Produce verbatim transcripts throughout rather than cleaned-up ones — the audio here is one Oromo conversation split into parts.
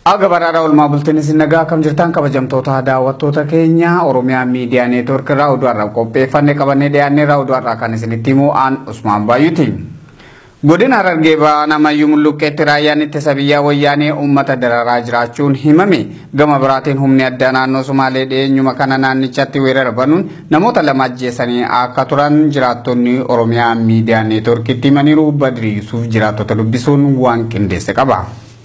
Aga barara Oolmaa bultiin isin nagaa kam jirtan kabajamtoota daawwattoota keenya Oromiyaa Miidiyaa Neetwoork irraa oduu har'aa qopheeffannee qabannee dhiyaannee irraa oduu har'aa kan isinitti himu aan Usmaan Baay'uuti. Godina Harargee Bahaa namayyuu mulluqqeetti raayyaan ittisa biyyaa wayyaanee uummata dararaa jiraachuun himame. Gama biraatiin humni addaa naannoo Somaalee dhiyeenyuma kana naannichatti weerara banuun namoota lama ajjeesanii akka turan jiraattonni Oromiyaa Miidiyaa Neetwoorkitti himaniiru. Badri Yusuuf jiraattota dubbisuun waan qindeesse qaba.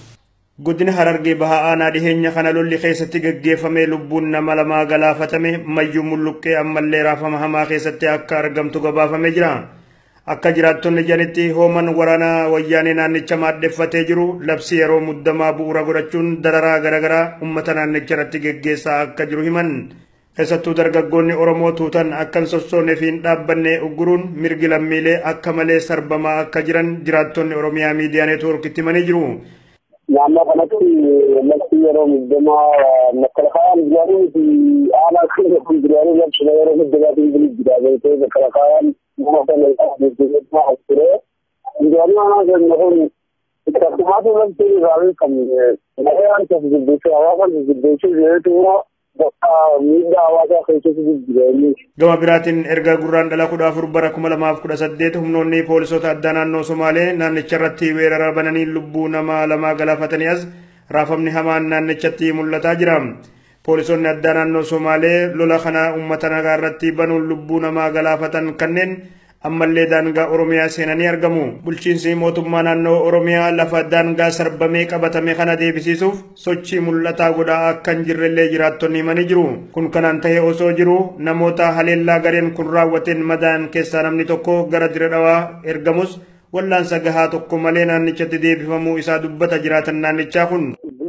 Godina Harargee Bahaa aanaa dhiheenya kana lolli keessatti gaggeeffame lubbuun nama lamaa galaafatame mayyuu mulluqqee ammallee raafama hamaa keessatti akka argamtu gabaafamee jira. Akka jiraattonni jedhanitti hooman waraanaa wayyaanee naannicha maaddeeffatee jiru labsii yeroo muddamaa bu'uura godhachuun dararaa garaagaraa uummata naannicha irratti gaggeessaa akka jiru himan. Keessattuu dargaggoonni Oromoo tuutan akkan sossoonee fi hin dhaabbanne ugguruun mirgi lammiilee akka malee sarbamaa akka jiran jiraattonni Oromiyaa Miidiyaa Neetwoorkitti himanii jiru. Naannoo kanatti labsii yeroo muddamaa makalakayaan jiranii fi aanaa keenya kun jiranii labsii yeroo muddamaatiin bilis jira beekee makalakayaan nama kana jijjiirraa as ture. Jiranii aanaa keenya kun akkasumaatu labsii irraa kan nagayaan keessa jibbeessuu hawaasan jibbeessuu jedhetu bakka miidhaa hawaasaa keessatti jijjiiranii. Gama biraatiin erga gurraan dhala kudha afur bara kuma lamaaf kudha saddeet humnoonni poolisoota addaa naannoo Somaalee naannicha irratti weerara bananii lubbuu nama lamaa galaafatanii as raafamni hamaan naannichatti mul'ataa jira. Poolisoonni addaa naannoo Somaalee lola kana uummata nagaa irratti banuun lubbuu namaa galaafatan kanneen ammallee daangaa Oromiyaa seenanii argamu. Bulchiinsi mootummaa naannoo Oromiyaa lafa daangaa sarbamee qabatame kana deebisiisuuf sochii mul'ataa godhaa akka hin jirrellee jiraattonni himanii jiru. Kun kanaan ta'ee osoo jiru namoota haleellaa gareen kun raawwateen madaan keessaa namni tokko gara Dirree Dhawaa ergamus wallaansa gahaa tokko malee naannichatti deebifamuu isaa dubbata jiraatan naannichaa kun.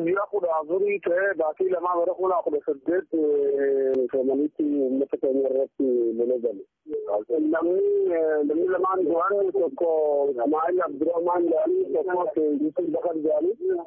Azurii ta'ee baatii lamaa bara kudha kudha saddeet feemanitti uummata keenya irratti lola gale. Namni namni lamaan du'an tokko Ismaa'il Abdurrahmaan jedhanii tokko Yusuf Bakar jedhanii.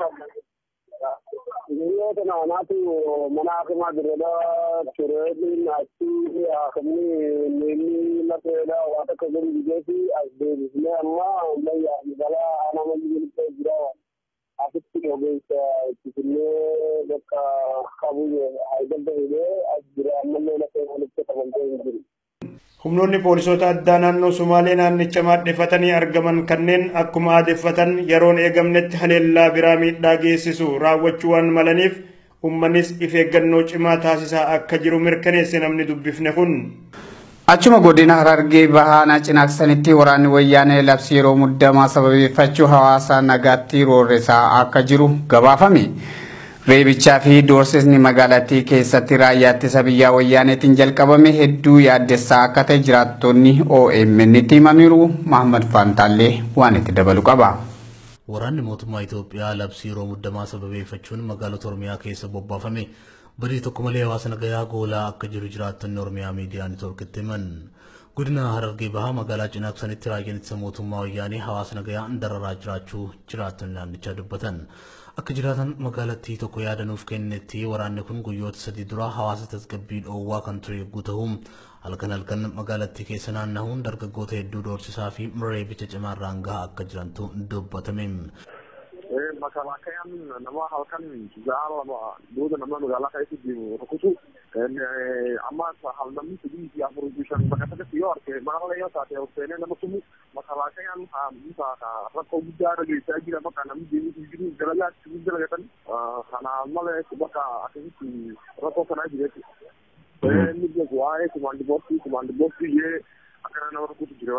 Yoo kana anaatu mana hakimaa Dirreedhaa tureetiin achi hakimni neemni lafeedhaa waa takka gadi bijeeti as deebisnee amma ammayyaa balaa aanaa malli miliqee jira. Asitti ogeessa ittisillee bakka qabu haydalda hidhee as jira ammallee lafee walitti qabamtee hin jiru. Humnoonni poolisoota addaa naannoo Somaalee naannicha maaddeeffatanii argaman kanneen akkuma aadeffatan yeroon eegamnetti haleellaa biraa miidhaa geessisu raawwachuu waan malaniif uummannis of eeggannoo cimaa taasisaa akka jiru mirkaneesse namni dubbifne kun. Achuma godina Harargee Bahaa cinaaksanitti waraanni wayyaanee labsii yeroo muddamaa sababeeffachuu hawaasa nagaatti roorrisaa akka jiru gabaafame. Reebichaa fi doorsisni magaalattii keessatti raayyaa ittisa biyyaa wayyaaneetiin jalqabame hedduu yaaddessaa akka ta'e jiraattonni O M N-tti himaniiru. Mahammad Faantaallee waan itti dabalu qaba. Waraanni mootummaa Itoophiyaa labsii yeroo muddamaa sababeeffachuun magaalota Oromiyaa keessa bobbaafame. Badii tokko malee hawaasa nagayaa goolaa akka jiru jiraattonni Oromiyaa Miidiyaa Neetwoorkitti himan. Godina Harargee Bahaa magaalaa cinaaksanitti raayyaan ittisa mootummaa wayyaanee hawaasa nagayaa dararaa jiraachuu jiraattonni naannichaa dubbatan. Akka jiraatan magaalattii tokko yaadanuuf kennetti waraanni kun guyyoota sadii dura hawaasa tasgabbii dhoowwaa kan ture yogguu ta'u halkan halkan magaalattii keessa naanna'uun dargaggoota hedduu doorsisaa fi reebicha cimaarraan gahaa akka jirantu dubbatame. Makalakayaan nama halkan jaalaba booda nama magaalaa keessatti rukutu amma halnamni sidii fi afur bishaan bakka tokkotti yoo arge maala yoo taate seenee nama tumu makalakayaan haamisa rakkoo guddaa dhageessaa jira bakka namni deemuu jiru dalagaatti dalagatan kana malee bakka akkasitti rakkoo kanaa jireetti. Inni waa'ee kumaandi boostii kumaandi boostii yee akkana nama rukutu jira.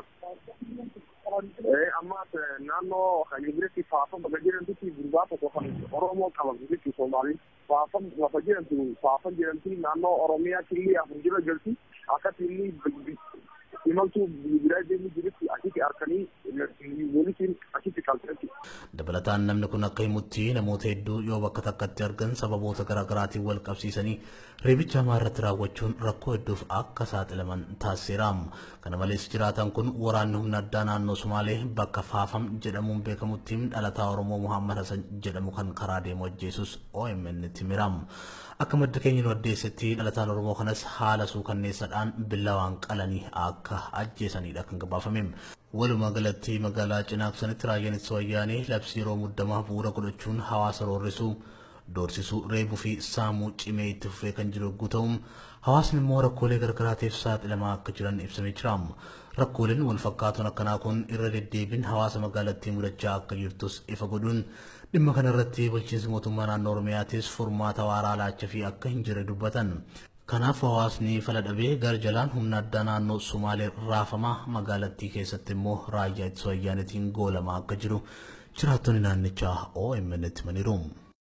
Amma naannoo kan Ingiriitti faafama bakka jedhamtutti gurbaa tokko kan Oromoo qaban jechuudha Somaaliin faafam lafa jedhamtu faafam jedhamti naannoo Oromiyaa killee afur jira jirti akkatti inni imaltuu biraa deemuu jirutti asitti harkanii poolisiin asitti qalteetti. Dabalataan namni kun akka himutti namoota hedduu yoo bakka takkatti argan sababoota garaagaraatiin wal qabsiisanii reebicha hamaa irratti raawwachuun rakkoo hedduuf akka saaxilaman taasiseera. Kana malees jiraatan kun waraanni humna addaa naannoo Somaalee bakka faafam jedhamuun beekamutti dhalataa Oromoo Muhammad Hassan jedhamu kan karaa deemu ajjeesus O M N-tti himeera. Akka madda keenya nu addeessetti dhalataan Oromoo kanas haala suukanneessaadhaan billawaan qalanii akka ajjeesanidha kan gabaafame. Walumaa galatti magaalaa cinaaksanitti raayyaan ittisa wayyaanee labsii yeroo muddamaa bu'uura godhachuun hawaasa roorrisuu doorsisuu reebuu fi saamuu cimee itti fufee kan jiru yogguu ta'u hawaasni immoo rakkoolee gargaraatiif saaxilamaa akka jiran ibsamee jira. Rakkooleen wal fakkaatoon akkanaa kun irra deddeebiin hawaasa magaalattii mudachaa akka jirtus ifa godhuun dhimma kana irratti bulchiinsi mootummaa naannoo Oromiyaatis furmaata waaraa laachaa fi akka hin jirre dubbatan. Kanaaf hawaasni fala dhabee gara jalaan humna addaa naannoo Sumaalee raafamaa magaalattii keessatti immoo raayyaa ittisa wayyaaniitiin goolamaa akka jiru jiraattonni naannichaa O M N itti himaniiru.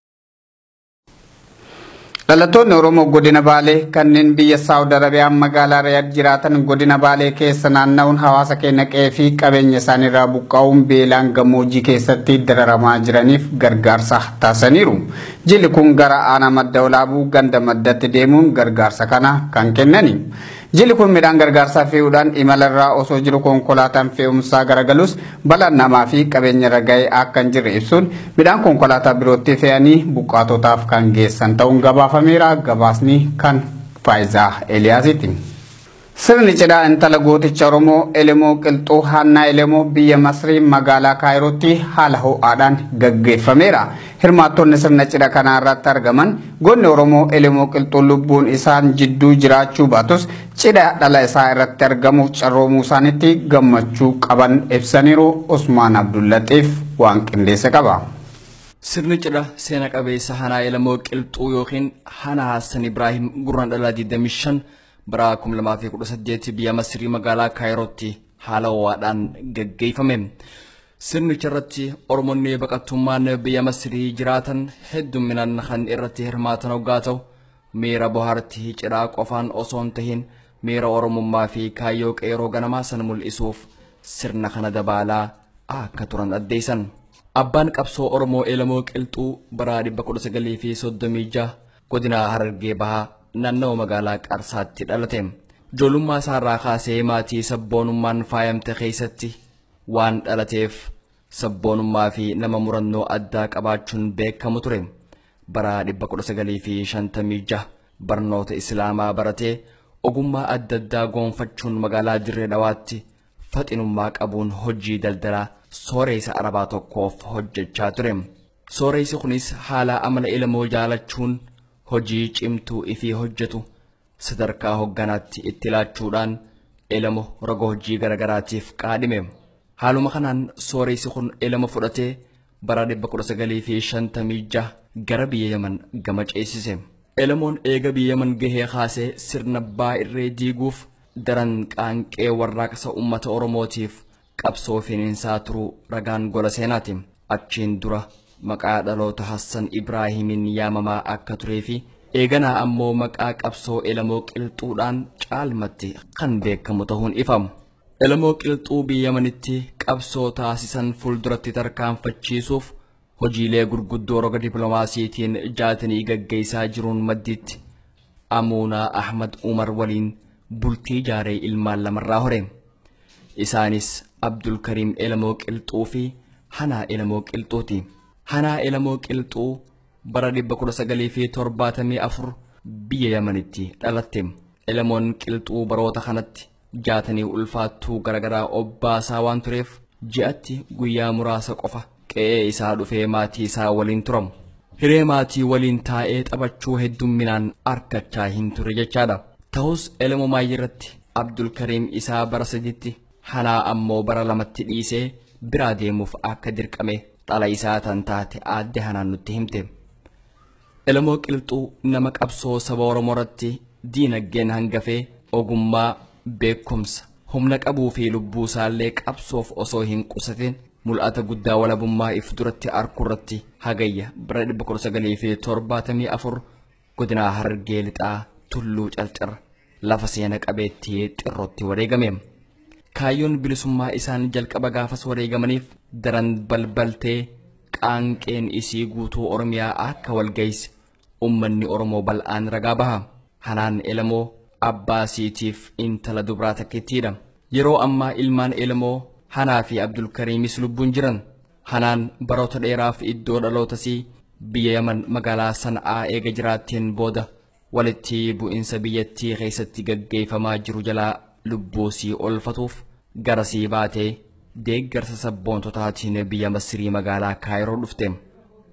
Dhalattoonni Oromoo godina Baalee kanneen biyya Saawud Arabiyaa magaalaa Riyaad jiraatan godina Baalee keessa naanna'uun hawaasa keenya qe'ee fi qabeenya isaaniirraa buqqaa'uun beelaan gammoojjii keessatti dararamaa jiraniif gargaarsa taasisaniiru. Jilli kun gara aanaa madda olaabuu ganda maddatti deemuun gargaarsa kana kan kennani. Jilli kun midhaan gargaarsaa fe'uudhaan imalarraa osoo jiru konkolaataan fe'umsaa garagalus balaan namaa fi qabeenya raga'ee akka hin jirre ibsuun midhaan konkolaataa birootti fe'anii buqqaatotaaf kan geessan ta'uun gabaafameera. Gabaasni kan Faayizaa Eliyaasiiti. Sirni cidhaa intala gooticha Oromoo Elemoo Qilxuu Hannaa Elemoo biyya Masrii magaalaa Kaayirootti haala ho'aadhaan gaggeeffameera. Hirmaattonni sirna cidha kana irratti argaman goonni Oromoo Elemoo Qilxuu lubbuun isaan jidduu jiraachuu baatus cidha dhala isaa irratti argamuuf carroomuu isaanitti gammachuu qaban ibsaniiru. Usmaan Abdullatiif waan qindeesse qaba. Sirni cidha seena qabeessa Hannaa Elemoo Qilxuu yookiin Hannaa Hassan Ibrahim gurraan dhalaa digdamii shan bara kuma lamaa fi kudha saddeet biyya Masrii magaalaa Kaayirootti haala ho'aadhaan gaggeeffame. Sirnicha irratti Oromoonni baqattummaan biyya Masrii jiraatan hedduminaan kan irratti hirmaatan hoggaa ta'u miira bohaartii cidhaa qofaan osoo hin tahin miira Oromummaa fi kaayyoo qeeroo ganamaa san mul'isuuf sirna kana dabalaa akka turan addeessan. Abbaan qabsoo Oromoo Elemoo Qilxuu bara dhibba kudha sagalii fi soddomii jaha godina Harargee Bahaa naannoo magaalaa Qarsaatti dhalate. Ijoollummaa isaarraa kaasee maatii sabboonummaan faayamte keessatti waan dhalateef sabboonummaa fi nama murannoo addaa qabaachuun beekamu ture. Bara dhibba kudha sagalii fi shantamii jaha barnoota Islaamaa baratee ogummaa adda addaa goonfachuun magaalaa Dirree Dhawaatti faxinummaa qabuun hojii daldalaa sooreysa Arabaa tokkoof hojjechaa ture. Sooreysi kunis haala amala Elemoo jaalachuun hojii cimtuu ifii hojjetu sadarkaa hogganaatti itti laachuudhaan Elemoo raga hojii garagaraatiif qaadhime. Haaluma kanaan sooreysi kun Elemoo fudhatee bara dhibba kudha sagalii fi shantamii jaha gara biyya Yaman gama ceesise. Elemoon eega biyya Yaman gahee kaasee sirna abbaa irree diiguuf daran qaanqee warraaqsa uummata Oromootiif qabsoo finiinsaa turuu ragaan gola seenaati. Achiin dura maqaa dhaloota Hassan Ibrahimiin yaamamaa akka turee fi eeganaa ammoo maqaa qabsoo Elemoo Qilxuudhaan caalmatti kan beekamu ta'uun ifamu. Elemoo Qilxuu biyya Yamanitti qabsoo taasisan fuulduratti tarkaanfachiisuuf hojiilee gurguddoo roga dippiloomaasiitiin jaatanii gaggeessaa jiruun maddiitti Amuunaa Ahmad Umar waliin bultii ijaaree ilmaan lamarraa hore. Isaanis Abdul Karim Elemoo Qilxuu fi Hannaa Elemoo Qilxuuti. Hannaa Elemoo Qilxuu bara dhibba kudha sagalii fi torbaatamii afur biyya Yamanitti dhalatte. Elemoon Qilxuu baroota kanatti jaatanii ulfaattuu garagaraa obbaasaa waan tureef ji'atti guyyaa muraasa qofa qe'ee isaa dhufee maatii isaa waliin turamu. Hiree maatii waliin taa'ee taphachuu heddumminaan argachaa hin turre jechaadha. Ta'us Elemoo maayirratti Abdul Karim isaa bara saditti Hannaa ammoo bara lamatti dhiisee biraa deemuuf akka dirqame dhala isaa tan taate aadde Hannaan nutti himte. Elemoo Qilxuu nama qabsoo saba Oromoorratti diinagdeen hangafee ogummaa beekumsa humna qabuu fi lubbuu isaallee qabsoof osoo hin qusatin mul'ata guddaa walabummaa if duratti arkurratti hagayya bara dhibba kudha sagalii fi torbaatamii afur godina Harargee lixaa tulluu calcar lafa seena qabeettii xirrootti wareegame. Kaayyoon bilisummaa isaan jalqaba gaafas wareegamaniif daran balbaltee qaanqeen isii guutuu Oromiyaa akka walgayse ummanni Oromoo bal'aan ragaa baha. Hannaan Elemoo abbaa siitiif intala dubraa takkittiidha. Yeroo ammaa ilmaan Elemoo Hannaa fi Abdul Karimis lubbuun jiran. Hannaan baroota dheeraaf iddoo dhalootasii biyya Yaman magaalaa Sana'aa eega jiraatteen booda walitti bu'insa biyyattii keessatti gaggeeffamaa jiru jalaa lubbuusii olfatuuf garasii baatee deeggarsa sabboontotaatiin biyya Masrii magaalaa Kaayiroo dhufte.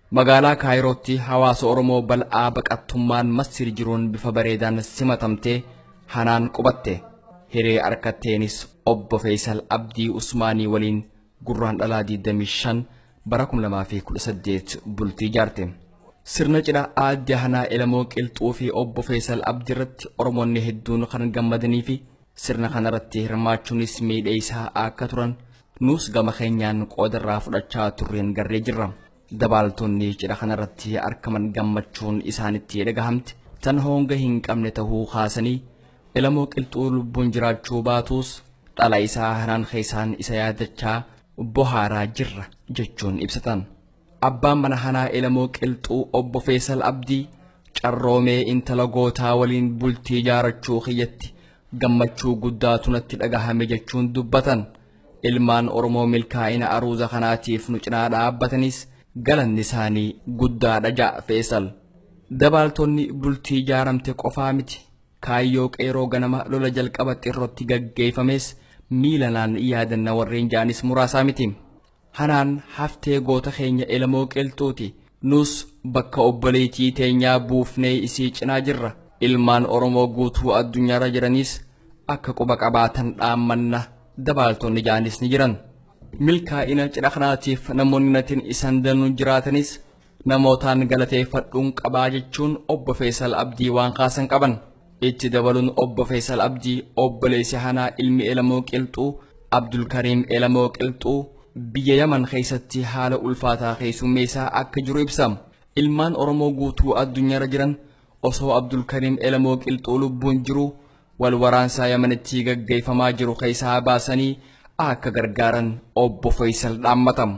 magaalaa kaayirootti hawaasa oromoo bal'aa baqattummaan masir jiruun bifa bareedaan simatamtee hanaan qubatte hiree harkatteenis obbo Feesal Abdii Usmaanii waliin gurraan dhalaa digdamii shan bara kuma lamaa fi kudha saddeet bultii jaarte. Sirna cidha aadde Hanaa Elamoo Qilxuu fi obbo Feesal Abdii irratti oromoonni hedduun kan gammadanii fi sirna kanarratti hirmaachuunis miidhee isaa akka turan nus gama keenyaan qoodarraa fudhachaa turreen garree jirra. Dabaaltonni cidha kanarratti argaman gammachuun isaanitti dhagahamte tan honga hin qabne tahuu kaasanii Elamoo Qilxuu lubbuun jiraachuu baatus dhala isaa Hanaan keessaan isa yaadachaa bohaaraa jirra jechuun ibsatan. Abbaan mana Hanaa Elamoo Qilxuu obbo Feesal Abdii carroomee intala gootaa waliin bultii ijaarachuu kiyyatti gammachuu guddaatu natti dhagahame jechuun dubbatan. Ilmaan Oromoo milkaa'ina aruuza kanaatiif nu cinaa dhaabbatanis galanni isaanii guddaadha ja'a Feesal. Dabaaltonni bultii ijaaramte qofaa miti kaayyoo qeeroo ganama lola jalqaba xirrootti gaggeeffames miilanaan yaadanna warreen jaanis muraasaa miti. Hanaan haftee goota keenya Elamoo Qilxuuti nus bakka obboleettii teenyaa buufnee isii cinaa jirra. Ilmaan Oromoo guutuu addunyaarra jiranis akka quba qabaatan dhaammanna dabaaltonni jaanis ni jiran. Milkaa'ina cidha kanaatiif namoonni natiin isan danuu jiraatanis namootaan galateeffadhuun qabaa jechuun obbo Feesal Abdii waan kaasan qaban. Itti dabaluun obbo Feesal Abdii obboleessi Hanaa ilmi Elamoo Qilxuu Abdul Kariim Elamoo Qilxuu biyya Yaman keessatti haala ulfaataa keessummeessaa akka jiru ibsam. Ilmaan Oromoo guutuu addunyaarra jiran osoo Abdul Kariim Elamoo Qilxuu lubbuun jiru wal waraansaa Yamanitti gaggeeffamaa jiru keessaa baasanii akka gargaaran obbo Feesal dhaammatam.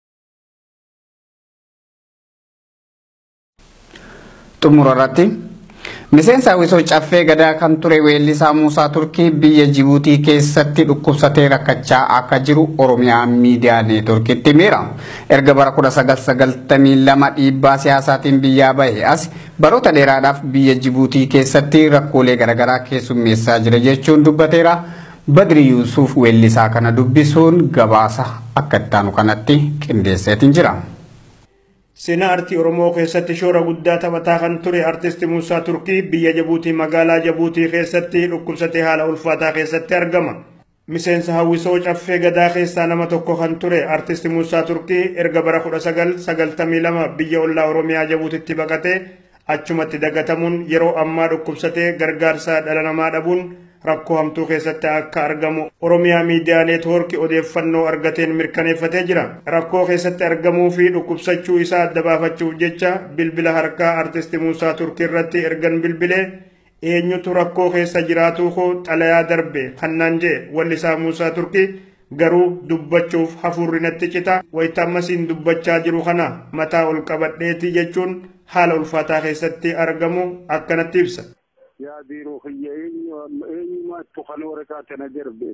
Xumurarratti miseensa hawwisoo caffee gadaa kan ture weellisaa Muusaa Turkii biyya Jibuutii keessatti dhukkubsatee rakkachaa akka jiru Oromiyaa miidiyaa neetworkiitti himeera. Erga bara kudha sagal sagaltamii lama dhiibbaa siyaasaatiin biyyaa bahe as baroota dheeraadhaaf biyya Jibuutii keessatti rakkoolee garaagaraa keessummeessaa jira jechuun dubbateera. Badri Yuusuf weellisaa kana dubbisuun gabaasa akka ittaanu kanatti qindeesseetiin jira. Seenaa artii Oromoo keessatti shoora guddaa taphataa kan ture artisti Muusaa Turkii biyya Jibuutii magaalaa Jibuutii keessatti dhukkubsatee haala ulfaataa keessatti argama. Miseensa hawwisoo caffee gadaa keessaa nama tokko kan ture artisti Muusaa Turkii erga bara kudha sagal sagaltamii lama biyya ollaa Oromiyaa Jibuutitti baqatee achumatti dagatamuun yeroo ammaa dhukkubsatee gargaarsa dhala namaa dhabuun rakkoo hamtuu keessatti akka argamu Oromiyaa miidiyaa neetworkii odeeffannoo argateen mirkaneeffatee jira. Rakkoo keessatti argamuu fi dhukkubsachuu isaa adda baafachuuf jecha bilbila harkaa artisti Muusaa Turkii irratti ergan bilbilee eenyutu rakkoo keessa jiraatu koo xalayaa darbe kannaan jee wallisaa Muusaa Turkii garuu dubbachuuf hafuurri natti cita wayita ammasiin dubbachaa jiru kana mataa ol qabadheeti jechuun haala ulfaataa keessatti argamu akkanatti ibsa. يا ديرو خيّ أي ما تخلو ركعتنا جربي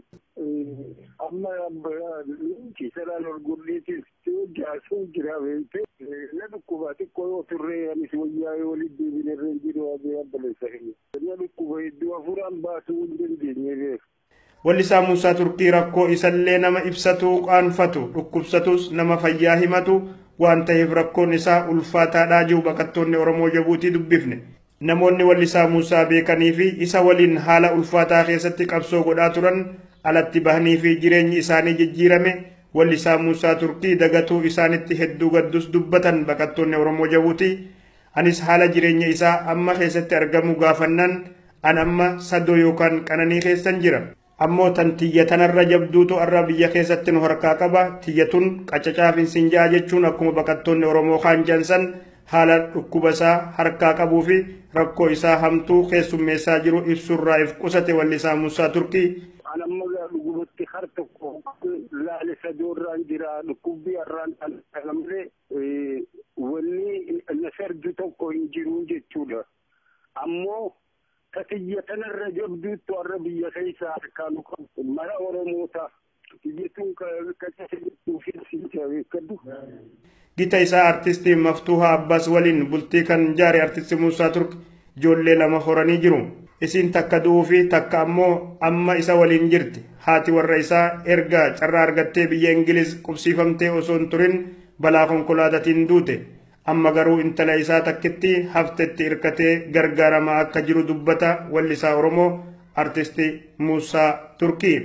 أما كي سلال الجريتي توجع سوجرا وينتي لنكوباتي كوي تري يعني سويا ولدي من الرنجير وابي أبلي سهيل لنكوباتي دوا فران باسو الرنجير Wallisaa Muusaa Turkii rakkoo isallee nama ibsatu qaanfatu dhukkubsatus nama fayyaa himatu waan ta'eef rakkoon isaa ulfaataadhaa jiru baqattoonni Oromoo Jibuutii dubbifne. Namoonni wallisaa Muusaa beekanii fi isa waliin haala ulfaataa keessatti qabsoo godhaa turan alatti bahanii fi jireenyi isaanii jijjiirame wallisaa Muusaa Turkii dagatuu isaanitti hedduu gaddus dubbatan baqattoonni Oromoo Jibuutii. Anis haala jireenya isaa amma keessatti argamu gaafannaan an amma sadoo yookaan qananii keessan jira. Ammoo tan tiyya tanarra jabduutu arra biyya keessatti nu harkaa qaba tiyyatun qacacaafin sinjaa jechuun akkuma baqattoonni Oromoo kaan jansan haala dhukkuba isaa harkaa qabuu fi rakkoo isaa hamtuu keessummeessaa jiru ibsurraa if qusate wallisaa Muusaa Turkii. Anamma dhugubatti har tokko laale sadoorraan jira dhukkubbii arraan alamlee wanni nasardu tokko hin jiru jechuudha. Ammoo katiyya tanarra jabduutu arra biyya keessaa harkaanu qabu mara Oromoota tiyyatuun kacacabtuu fi sinjaa beekadhu. Gita isaa artistii Maftuuhaa Abbaas waliin bultii kan jaare artisti Muusaa Turkii ijoollee lama horanii jiru. Isin takka du'uu fi takka ammoo amma isa waliin jirti. Haati warra isaa erga carraa argattee biyya Ingiliz qubsiifamtee osoo hin turin balaa konkolaataatiin duute. amma garuu intala isaa takkitti haftetti irkatee gargaaramaa akka jiru dubbata wallisaa Oromoo artisti Muusaa Turkii.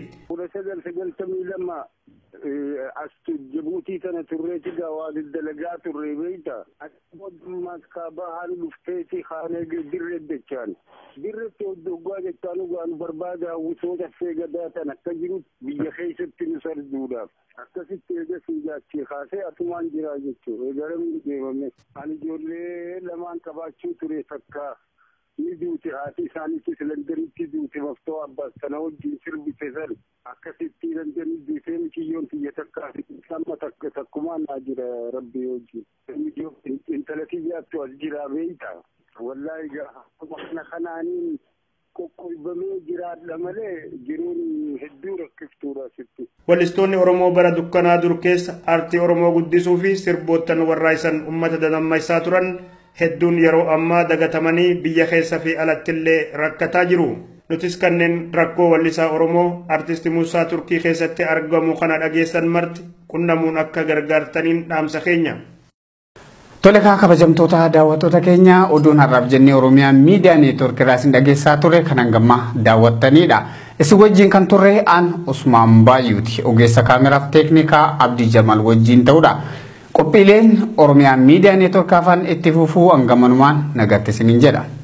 أست جبوتي كان تريتي جواد الدلجات الريبيتا أتبود ما كابها لفتيتي خانة درة دكان درة الدجاج كانوا قالوا بربادة وصوت في جدات أنا كجرو بيخيس التنسر دودا أكتسب تيجي سيجات شيء خاصة أتمان جراجتو إدارم جيبهم أنا جولي لما كباشو تريتكا نيجوتي هاتي ساني تسلندري تيجوتي مفتوح بس تناول جنسر بتزل أكثر تيرندني بيتين كيون تيجتكا سما تك تكمان أجر ربي وجي نيجو إنتلتيجات تواجرا بيتا والله جا وإحنا خنانين كوكوي بمي جراد لملة جرون هدورة كفتورة ستي. ولستوني أورمو برا دكانا دركيس أرتي أورمو قدسو في سربوتن والرايسن أمة دنما يساترن هدون يرو أما دغتمني بيا خيسا في ألتلي ركتا جرو نوتس كنن ركو واللسا أورمو أرتست موسى تركي خيستي أرقامو خنا أجيسان مرت كنا مون أكا غرغرتنين نام سخينيا Toleka kabajamtoota daawwattoota keenya oduun har'aaf jennee Oromiyaa miidiyaa neetwoorkii irraa isin dhageessaa ture kan hangama daawwattanidha. Isin wajjin kan turre aan Usmaan Baayuuti. Ogeessa kaameraaf teeknikaa Abdii Jamal wajjin ta'udha. Qophiileen Oromiyaa miidiyaa neetwoorkii afaan itti fufuu hangamanumaan nagaatti isiniin jedha.